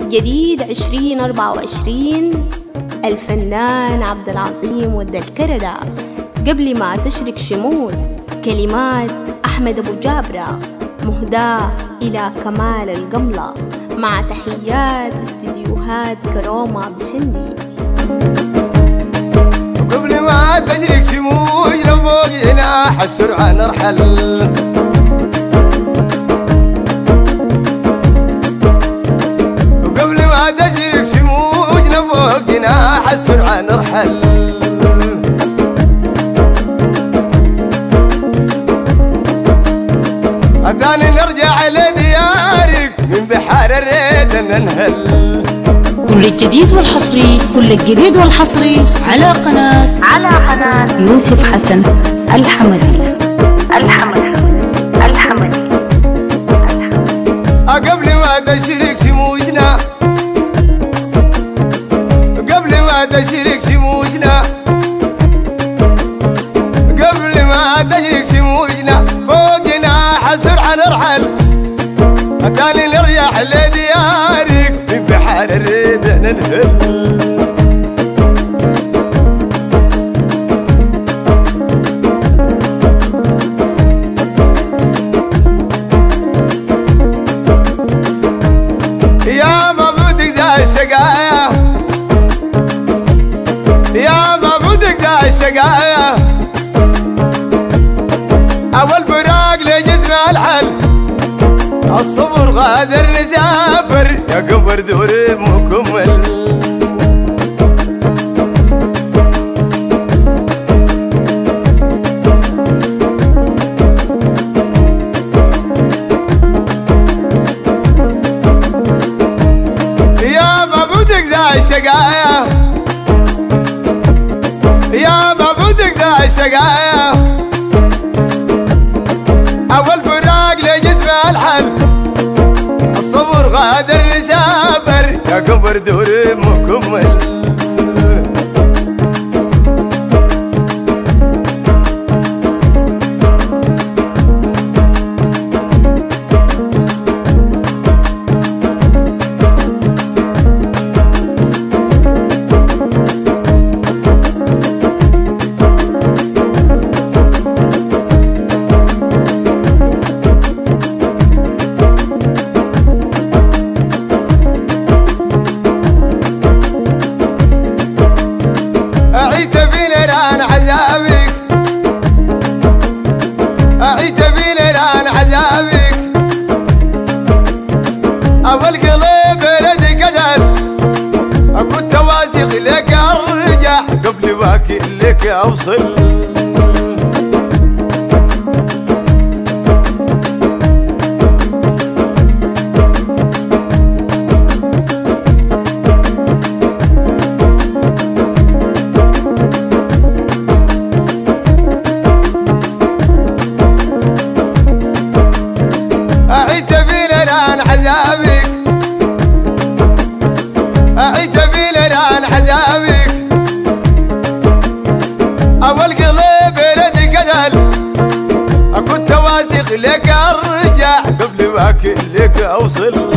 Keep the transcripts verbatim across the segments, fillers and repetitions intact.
جديد عشرين أربعة وعشرين الفنان عبد العظيم ود الكردة. قبل ما تشرق شموس كلمات أحمد أبو جابرة مهداة إلى كمال القملة مع تحيات استديوهات كروما بشندي. قبل ما تشرق شموس لفوق جناح السرعة نرحل، وقبل ما تشرق شموس لفوق جناح السرعة نرحل. أتاني نرجع لديارك من بحار الريد ننهل. كل الجديد والحصري كل الجديد والحصري على قناة على قناة يوسف حسن الحمدي الحمدي الحمدي. قبل ما تشرق شموسنا، قبل ما تشرق شموسنا، قبل ما تشرق شموسنا فوق جناح السرعة نرحل. أتاني نرجع لديارك من بحار الريد ننهل. يا مبودك ذا السقايا، يا مبودك ذا السقايا، أول براق لجسم الحل. الصبر غادر نسافر يا قمر دوري مكمل. يا مبودك ذا السقايا، يا مبودك ذا السقايا، أول فراق لجسم الحل. الصبر غادر نسافر يا قمر دوري مكمل. أعيت بنيران عذابك، أعيت بنيران عذابك، أول قلب ردك أجل. كنت واثق لك أرجع قبل باكي لك أوصل. أعيت بنيران عذابك، أعيت بنيران عذابك، أول قلب ردك أجل. كنت واثق لك أرجع قبل باكي لك أوصل.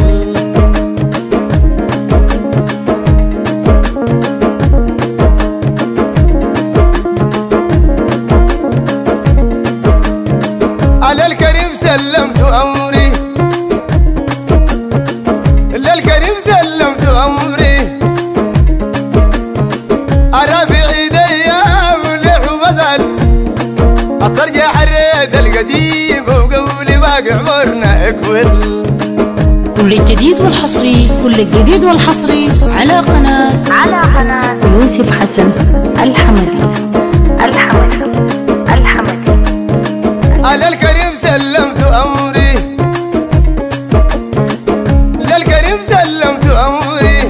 على الكريم سلمت أمري، للكريم سلمت أمري. أرى بعيد أيام ولح وبدل، أترجع الريد القديم وقبل باقي عمرنا أكمل. كل الجديد والحصري كل الجديد والحصري على قناة على قناة يوسف حسن الحمدي الحمدي الحمدي. على الكريم سلمت أمري، للكريم سلمت أمري.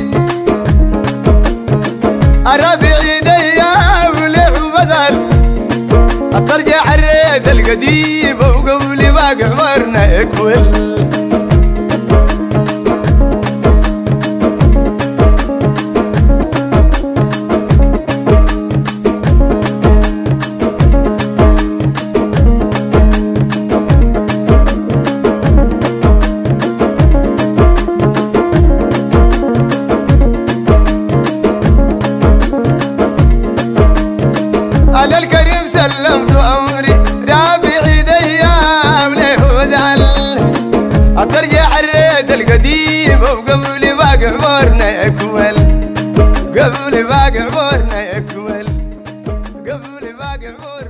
أرى بعيد أيام ولح وبدل، أترجع الريد القديم وقبل باقي عمرنا أكمل. على الكريم سلمت أمري رابع ايام ليه وزعل أترجع الريد القديم وقبل باقي عمرنا يكمل قبل باقي عمرنا يكمل قبل باقي عمرنا